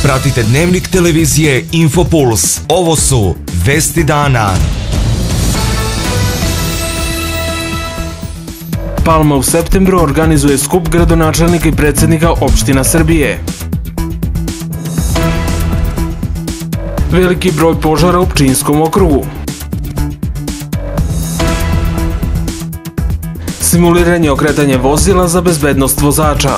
pratite dnevnik televizije Infopuls. Ovo su Vesti dana. Palma u septembru organizuje skup gradonačelnika i predsjednika opština Srbije. Veliki broj požara u Pčinjskom okrugu. Simuliranje okretanja vozila za bezbednost vozača.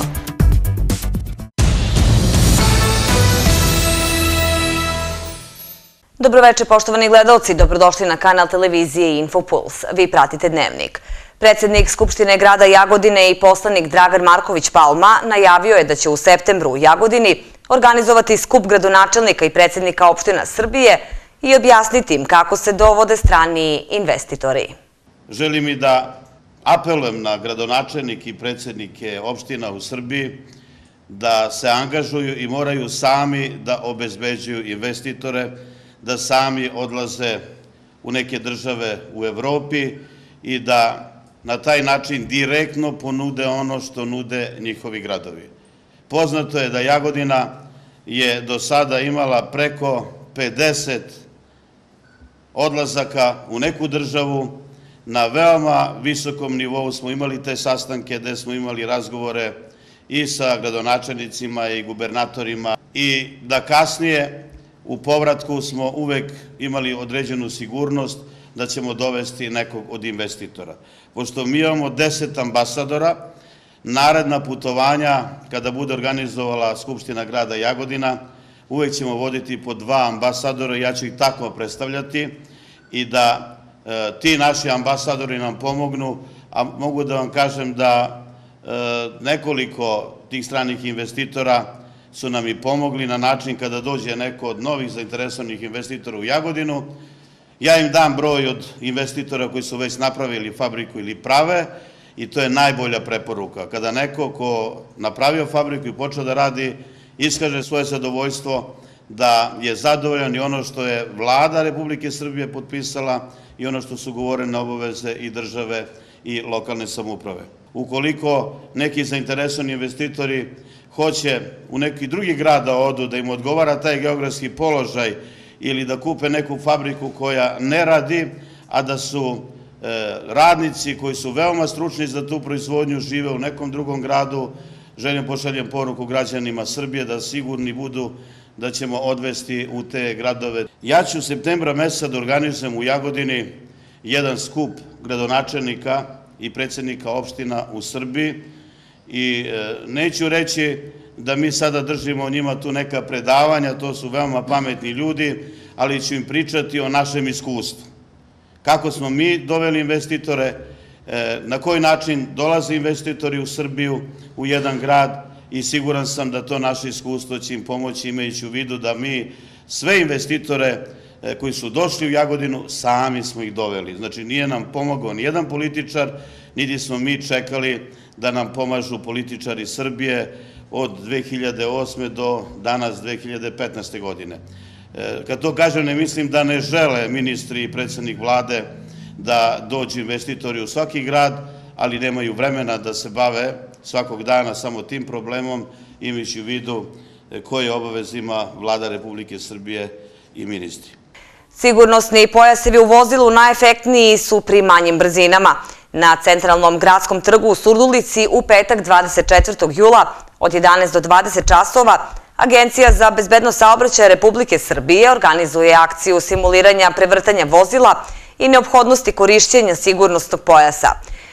Dobroveče, poštovani gledalci, dobrodošli na kanal televizije Infopuls. Vi pratite dnevnik. Predsjednik Skupštine grada Jagodine i poslanik Dragan Marković Palma najavio je da će u septembru u Jagodini organizovati skup gradonačelnika i predsjednika opština Srbije i objasniti im kako se dovode strani investitori. Želim i da apelujem na gradonačelnike i predsjednike opština u Srbiji da se angažuju i moraju sami da obezbeđuju investitore, da sami odlaze u neke države u Evropi i da na taj način direktno ponude ono što nude njihovi gradovi. Poznato je da Jagodina je do sada imala preko 50 odlazaka u neku državu. Na veoma visokom nivou smo imali te sastanke gde smo imali razgovore i sa gradonačelnicima i gubernatorima i da kasnije u povratku smo uvek imali određenu sigurnost da ćemo dovesti nekog od investitora. Pošto mi imamo 10 ambasadora, naredna putovanja, kada bude organizovala Skupština grada Jagodina, uvek ćemo voditi po 2 ambasadora, ja ću ih tako predstavljati i da ti naši ambasadori nam pomognu, a mogu da vam kažem da nekoliko tih stranih investitora su nam i pomogli na način kada dođe neko od novih zainteresovanih investitora u Jagodinu, ja im dam broj od investitora koji su već napravili fabriku ili prave i to je najbolja preporuka. Kada neko ko napravio fabriku i počeo da radi, iskaže svoje zadovoljstvo da je zadovoljan i ono što je Vlada Republike Srbije potpisala i ono što su govorene obaveze i države i lokalne samouprave. Ukoliko neki zainteresovani investitori hoće u neki drugi grad da odu, da im odgovara taj geografski položaj ili da kupe neku fabriku koja ne radi, a da su radnici koji su veoma stručni za tu proizvodnju žive u nekom drugom gradu, želim pošaljem poruku građanima Srbije da sigurni budu da ćemo odvesti u te gradove. Ja ću u septembra meseca da organizujem u Jagodini jedan skup gradonačelnika i predsjednika opština u Srbiji i neću reći da mi sada držimo njima tu neka predavanja, to su veoma pametni ljudi, ali ću im pričati o našem iskustvu. Kako smo mi doveli investitore, na koji način dolaze investitori u Srbiju, u jedan grad i siguran sam da to naše iskustvo će im pomoći imajući u vidu da mi sve investitore koji su došli u Jagodinu, sami smo ih doveli. Znači nije nam pomogao ni jedan političar, niti smo mi čekali da nam pomažu političari Srbije od 2008. do danas 2015. godine. Kad to kažem, ne mislim da ne žele ministri i predsjednik vlade da dođu investitori u svaki grad, ali nemaju vremena da se bave svakog dana samo tim problemom, imajući u vidu koje obaveze ima Vlada Republike Srbije i ministri. Sigurnosni pojasevi u vozilu najefektniji su pri manjim brzinama. Na centralnom gradskom trgu u Surdulici u petak 24. jula od 11 do 20 časova Agencija za bezbednost saobraćaja Republike Srbije organizuje akciju simuliranja prevrtanja vozila i neophodnosti korišćenja sigurnosnog pojasa.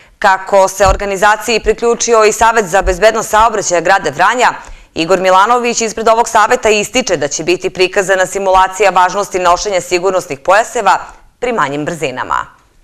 Kako se organizaciji priključio i Savet za bezbednost saobraćaja grada Vranja, Igor Milanović ispred ovog saveta ističe da će biti prikazana simulacija važnosti nošenja sigurnosnih pojaseva pri manjim brzinama.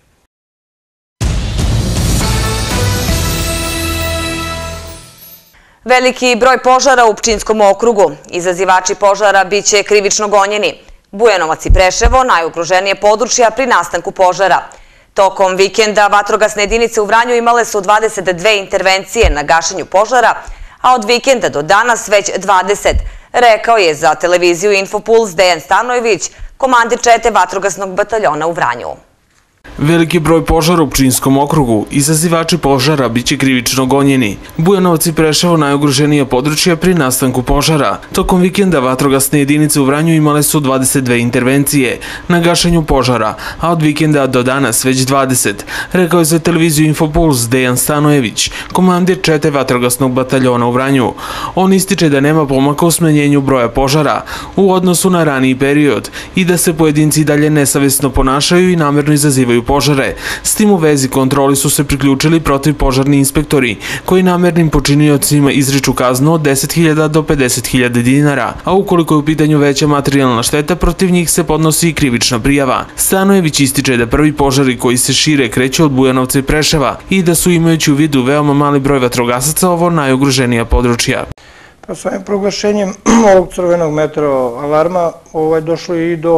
Veliki broj požara u Pčinjskom okrugu. Izazivači požara biće krivično gonjeni. Bujanovac i Preševo najugroženije područja pri nastanku požara. Tokom vikenda vatrogasne jedinice u Vranju imale su 22 intervencije na gašenju požara, a od vikenda do danas već 20, rekao je za televiziju Infopuls Dejan Stanojević, komandir čete vatrogasnog bataljona u Vranju. Veliki broj požara u Pčinjskom okrugu, izazivači požara biće krivično gonjeni. Bujanovac i Preševo najugroženija područja pri nastanku požara. Tokom vikenda vatrogasne jedinice u Vranju imale su 22 intervencije na gašenju požara, a od vikenda do danas već 20, rekao je za televiziju Infopuls Dejan Stanojević, komandir 4. vatrogasnog bataljona u Vranju. On ističe da nema pomaka u smanjenju broja požara u odnosu na raniji period i da se pojedinci dalje nesavesno ponašaju i namerno izazivaju požare. S tim u vezi kontroli su se priključili protivpožarni inspektori koji namernim počiniocima izriču kaznu od 10.000 do 50.000 dinara, a ukoliko je u pitanju veća materijalna šteta, protiv njih se podnosi i krivična prijava. Stanojević ističe da prvi požari koji se šire kreću od Bujanovca i Preševa i da su, imajući u vidu veoma mali broj vatrogasaca, ovo najugroženija područja. Pa s ovim proglašenjem ovog crvenog meteo alarma došlo i do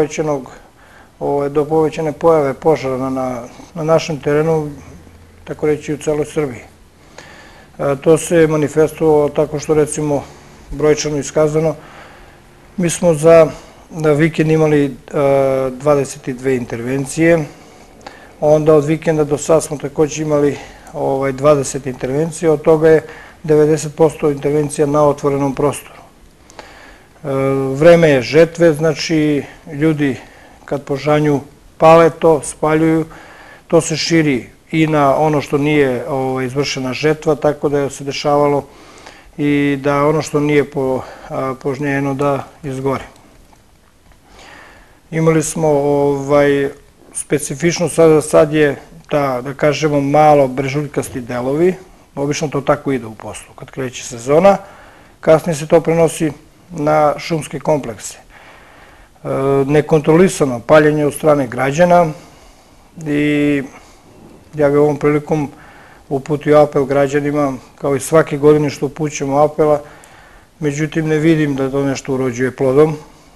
povećane pojave požara na našem terenu, tako reći u celoj Srbiji. To se manifestovalo tako što, recimo, brojčano iskazano, mi smo za vikend imali 22 intervencije, onda od vikenda do sad smo također imali 20 intervencija, od toga je 90% intervencija na otvorenom prostoru. Vreme je žetve, znači ljudi kad po žanju pale to, spaljuju, to se širi i na ono što nije izvršena žetva, tako da je se dešavalo i da ono što nije požnjeno da izgori. Imali smo specifično, sad je da kažemo malo brežuljkasti delovi, obično to tako ide u poslu. Kad kreće sezona, kasnije se to prenosi na šumske komplekse. Nekontrolisano paljenje od strane građana i ja bih ovom prilikom uputio apel građanima, kao i svake godine što upućujemo apela, međutim ne vidim da to nešto urođuje plodom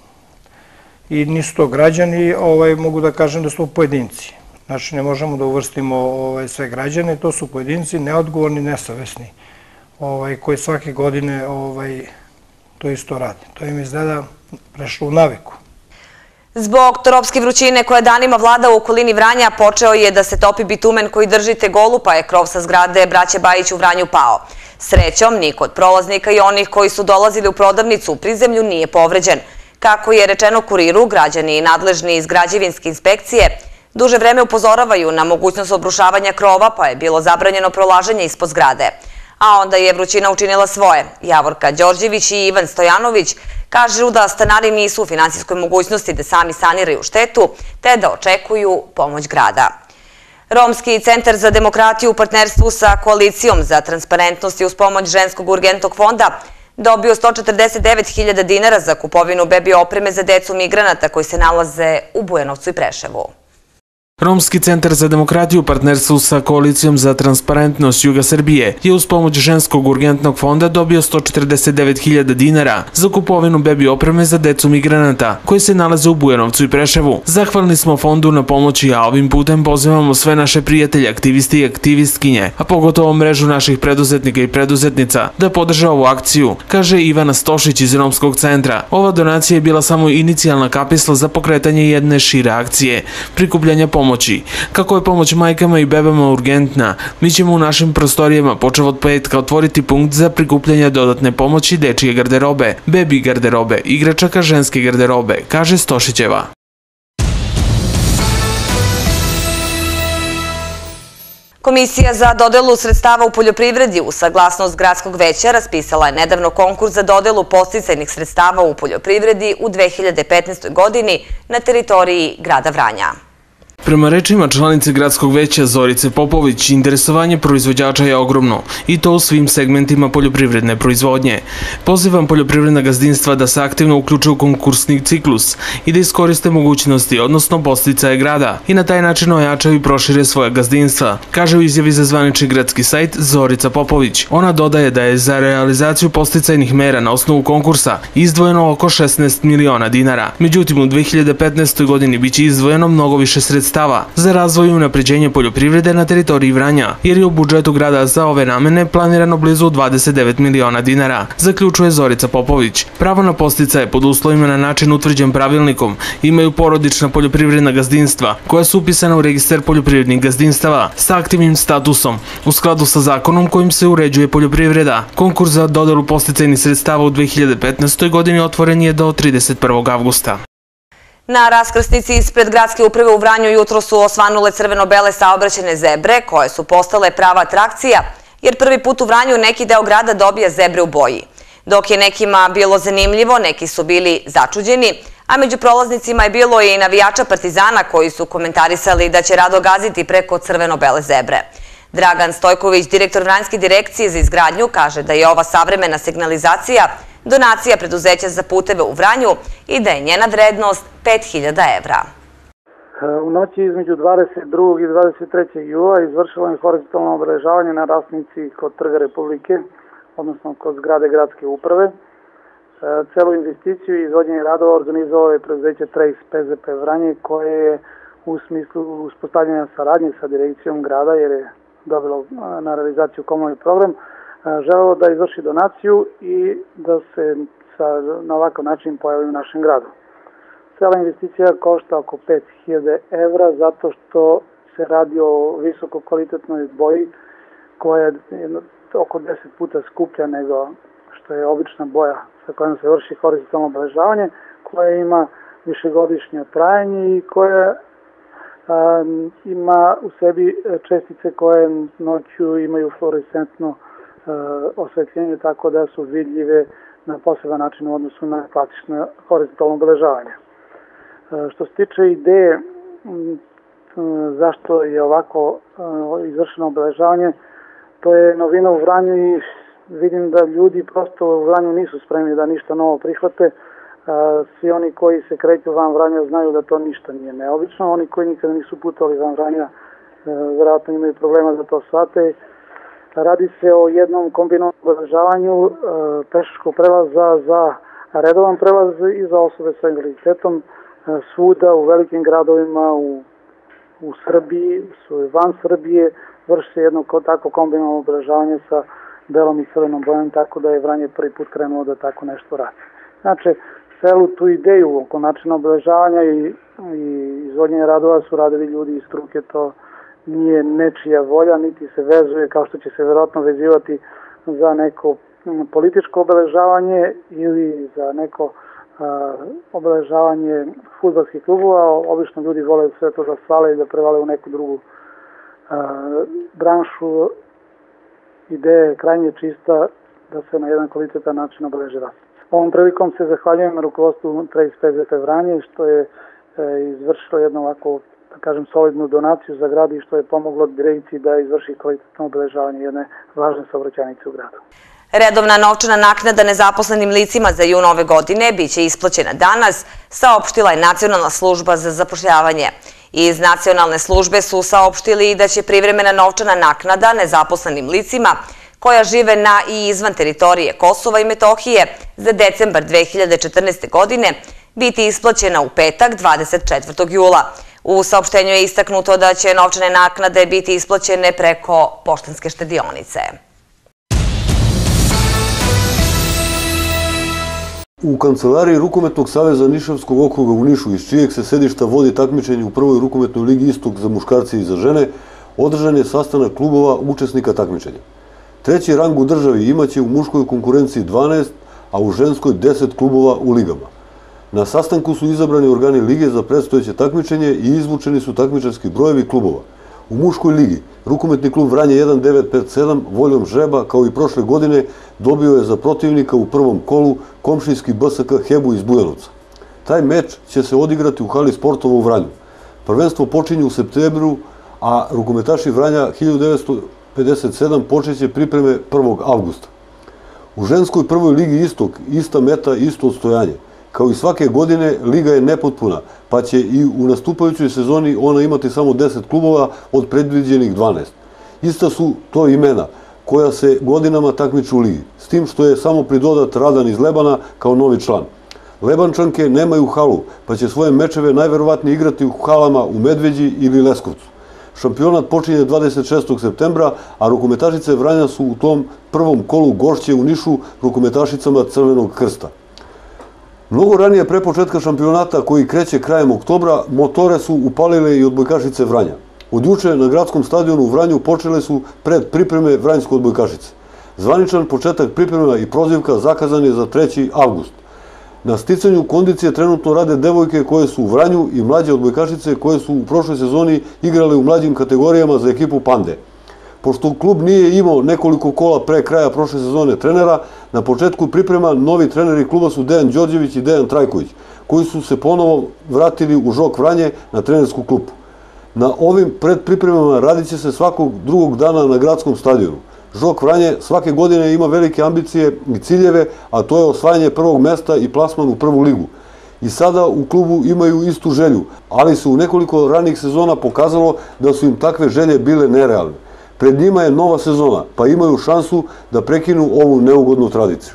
i nisu to građani, mogu da kažem da su to pojedinci. Znači ne možemo da uvrstimo sve građane, to su pojedinci neodgovorni, nesavesni, koji svake godine to isto rade. To im izgleda prešlo u naviku. Zbog tropske vrućine koja danima vlada u okolini Vranja, počeo je da se topi bitumen koji drži tegolu, pa je krov sa zgrade Braće Bajić u Vranju pao. Srećom, niko od prolaznika i onih koji su dolazili u prodavnicu u prizemlju nije povređen. Kako je rečeno Kuriru, građani i nadležni iz građevinske inspekcije duže vreme upozoravaju na mogućnost obrušavanja krova, pa je bilo zabranjeno prolaženje ispod zgrade. A onda je vrućina učinila svoje. Javorka Đorđević i Ivan Stojanović kažu da stanari nisu u finansijskoj mogućnosti da sami saniraju štetu, te da očekuju pomoć grada. Romski centar za demokratiju u partnerstvu sa Koalicijom za transparentnost i uz pomoć Ženskog urgentnog fonda dobio 149.000 dinara za kupovinu bebi opreme za decu migranata koji se nalaze u Bujanovcu i Preševu. Romski centar za demokratiju u partnerstvu sa Koalicijom za transparentnost Juga Srbije je uz pomoć Ženskog urgentnog fonda dobio 149.000 dinara za kupovinu bebi opreme za decu migranata koji se nalaze u Bujanovcu i Preševu. Zahvalni smo fondu na pomoći, a ovim putem pozivamo sve naše prijatelje, aktivisti i aktivistkinje, a pogotovo mrežu naših preduzetnika i preduzetnica da podrže ovu akciju, kaže Ivana Stošić iz Romskog centra. Ova donacija je bila samo inicijalna kapisla za pokretanje jedne šire akcije, prikupljanja pomoći. Kako je pomoć majkama i bebama urgentna, mi ćemo u našim prostorijama počev od petka otvoriti punkt za prikupljanje dodatne pomoći dečije garderobe, bebi garderobe, igračaka ženske garderobe, kaže Stošićeva. Komisija za dodelu sredstava u poljoprivredi uz saglasnost Gradskog veća raspisala je nedavno konkurs za dodelu podsticajnih sredstava u poljoprivredi u 2015. godini na teritoriji grada Vranja. Prema rečima članice Gradskog veća Zorice Popović, interesovanje proizvođača je ogromno i to u svim segmentima poljoprivredne proizvodnje. Pozivam poljoprivredna gazdinstva da se aktivno uključe u konkursni ciklus i da iskoriste mogućnosti, odnosno podsticaje grada i na taj način ojačaju i prošire svoje gazdinstva, kaže u izjavi za zvanični gradski sajt Zorica Popović. Ona dodaje da je za realizaciju podsticajnih mera na osnovu konkursa izdvojeno oko 16 miliona dinara. Međutim, u 2015. godini biće izdvojeno mnogo više sredstava sredstava za razvoj i unapređenje poljoprivrede na teritoriji Vranja, jer je u budžetu grada za ove namene planirano blizu 29 miliona dinara, zaključuje Zorica Popović. Pravo na podsticaje pod uslovima na način utvrđen pravilnikom imaju porodična poljoprivredna gazdinstva koja su upisana u registar poljoprivrednih gazdinstava sa aktivnim statusom u skladu sa zakonom kojim se uređuje poljoprivreda. Konkurs za dodelu podsticajnih sredstava u 2015. godini otvoren je do 31. avgusta. Na raskrsnici ispred gradske uprave u Vranju jutro su osvanule crveno-bele saobraćajne zebre koje su postale prava atrakcija, jer prvi put u Vranju neki deo grada dobija zebre u boji. Dok je nekima bilo zanimljivo, neki su bili začuđeni, a među prolaznicima je bilo i navijača Partizana koji su komentarisali da će rado gaziti preko crveno-bele zebre. Dragan Stojković, direktor Vranjske direkcije za izgradnju, kaže da je ova savremena signalizacija donacija preduzeća za puteve u Vranju i da je njena vrednost 5.000 evra. U noći između 22. i 23. jula izvršilo je horizontalno obeležavanje na raskrsnici kod Trga Republike, odnosno kod zgrade gradske uprave. Celu investiciju i izvođenje radova organizovalo je preduzeće Trace PZP Vranje, koje je u smislu uspostavljanja saradnje sa direkcijom grada, jer je dobilo na realizaciju komunalni program, želelo da izvrši donaciju i da se na ovakav način pojavi u našem gradu. Cela investicija košta oko 5.000 evra zato što se radi o visoko kvalitetnoj boji koja je oko 10 puta skuplja nego što je obična boja sa kojom se vrši horizontalno obeležavanje, koja ima višegodišnje trajanje i koja ima u sebi čestice koje noću imaju fluorescentno osvetljenje, tako da su vidljive na poseban način u odnosu na klasično horizontalno obeležavanje. Što se tiče ideje zašto je ovako izvršeno obeležavanje, to je novina u Vranju i vidim da ljudi prosto u Vranju nisu spremni da ništa novo prihvate. Svi oni koji se kreću van Vranja znaju da to ništa nije neobično. Oni koji nikada nisu putovali van Vranja vjerojatno imaju problema da to shvate. Radi se o jednom kombinovanom obeležavanju pešačkog prelaza za redovan prelaz i za osobe sa invaliditetom svuda u velikim gradovima u Srbiji, van Srbije, vrši se jedno tako kombinovano obeležavanje sa belom i crvenom bojom, tako da je Vranje prvi put krenuo da tako nešto radi. Znači, celu tu ideju oko načina obeležavanja i izvođenja radova su radili ljudi iz struke, to nije nečija volja, niti se vezuje kao što će se vjerojatno vezivati za neko političko obeležavanje ili za neko obeležavanje fudbalskih klubova. Obično ljudi vole sve to da svale i da prevale u neku drugu branšu. Ideja je krajnje čista da se na jedan kvalitetan način obeleži raskrsnica. Ovom prilikom se zahvaljujem rukovodstvu Trace PZP Vranje što je izvršilo jednu ovako, da kažem, solidnu donaciju za grad i što je pomoglo direkciji da izvrši kvalitetno obeležavanje jedne važne saobraćajnice u gradu. Redovna novčana naknada nezaposlenim licima za jun ove godine biće isplaćena danas, saopštila je Nacionalna služba za zapošljavanje. Iz Nacionalne službe su saopštili da će privremena novčana naknada nezaposlenim licima koja žive na i izvan teritorije Kosova i Metohije za decembar 2014. godine biti isplaćena u petak 24. jula. U saopštenju je istaknuto da će novčane naknade biti isplaćene preko poštanske štedionice. U kancelariji Rukometnog saveza Nišavskog okruga u Nišu, iz čijeg se sedišta vodi takmičenje u prvoj rukometnoj ligi Istok za muškarce i za žene, održan je sastanak klubova učesnika takmičenja. Treći rang u državi imaće u muškoj konkurenciji 12, a u ženskoj 10 klubova u ligama. Na sastanku su izabrani organi lige za predstojeće takmičenje i izvučeni su takmičarski brojevi klubova. U muškoj ligi rukometni klub Vranje 1957 voljom žreba, kao i prošle godine, dobio je za protivnika u prvom kolu komšijski BSK Hebu iz Bujanovca. Taj meč će se odigrati u hali sportova u Vranju. Prvenstvo počinje u septembru, a rukometaši Vranja 1957 počeće pripreme 1. avgusta. U ženskoj prvoj ligi Istok ista meta, isto odstojanje. Kao i svake godine, liga je nepotpuna, pa će i u nastupajućoj sezoni ona imati samo 10 klubova od predviđenih 12. Ista su to imena koja se godinama takmiču u ligi, s tim što je samo pridodat Radan iz Lebana kao novi član. Lebančanke nemaju halu, pa će svoje mečeve najverovatnije igrati u halama u Medveđi ili Leskovcu. Šampionat počinje 26. septembra, a rukometašice Vranja su u tom prvom kolu gošće u Nišu rukometašicama Crvenog krsta. Mnogo ranije pre početka šampionata, koji kreće krajem oktobra, motore su upalile i odbojkašice Vranja. Od juče na gradskom stadionu u Vranju počele su predpripreme vranjsko odbojkašice. Zvaničan početak priprema i prozivka zakazan je za 3. avgust. Na sticanju kondicije trenutno rade devojke koje su u Vranju i mlađe odbojkašice koje su u prošloj sezoni igrale u mlađim kategorijama za ekipu Pande. Pošto klub nije imao nekoliko kola pre kraja prošle sezone trenera, na početku priprema novi treneri kluba su Dejan Đorđević i Dejan Trajković, koji su se ponovo vratili u Žok Vranje na trenersku klupu. Na ovim predpripremama radit će se svakog drugog dana na gradskom stadionu. Žok Vranje svake godine ima velike ambicije i ciljeve, a to je osvajanje prvog mesta i plasman u prvu ligu. I sada u klubu imaju istu želju, ali se u nekoliko ranih sezona pokazalo da su im takve želje bile nerealne. Pred njima je nova sezona, pa imaju šansu da prekinu ovu neugodnu tradiciju.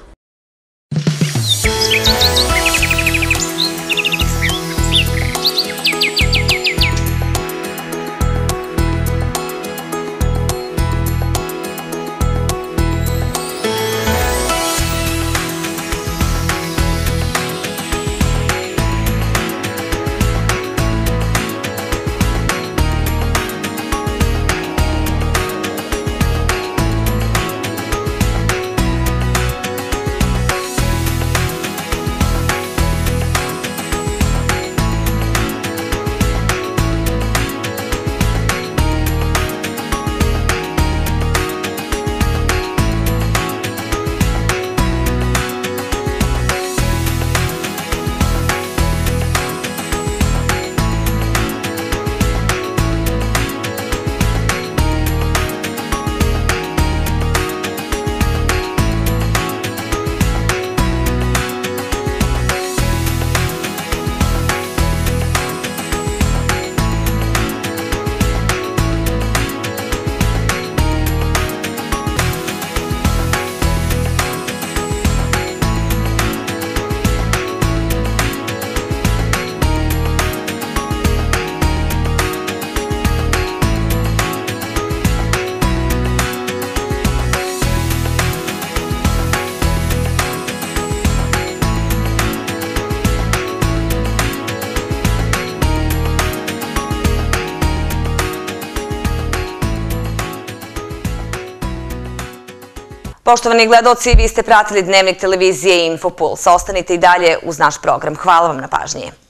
Poštovani gledaoci, vi ste pratili Dnevnik televizije Infopuls. Ostanite i dalje uz naš program. Hvala vam na pažnji.